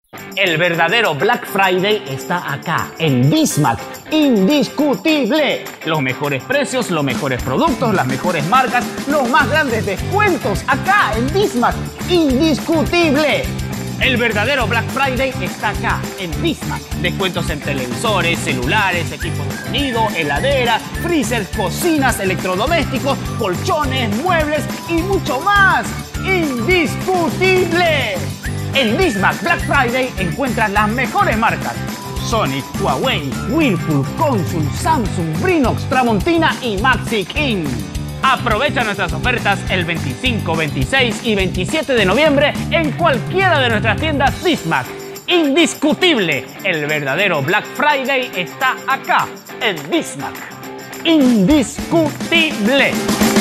El verdadero Black Friday está acá, en Bismack. Indiscutible. Los mejores precios, los mejores productos, las mejores marcas, los más grandes descuentos acá en Bismack. Indiscutible. El verdadero Black Friday está acá, en Bismack. Descuentos en televisores, celulares, equipos de sonido, heladeras, freezers, cocinas, electrodomésticos, colchones, muebles y mucho más. ¡Indiscutible! En Bismack Black Friday encuentras las mejores marcas: Sony, Huawei, Whirlpool, Consul, Samsung, Brinox, Tramontina y Maxi King. Aprovecha nuestras ofertas el 25, 26 y 27 de noviembre en cualquiera de nuestras tiendas Bismack. Indiscutible, el verdadero Black Friday está acá, en Bismack. Indiscutible.